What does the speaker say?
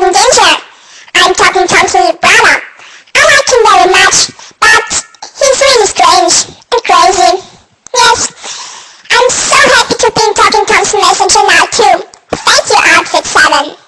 in danger. I'm Talking Tom's little brother. I like him very much, but he's really strange and crazy. Yes, I'm so happy to be in Talking Tom's Messenger now too. Thank you, Outfit 7.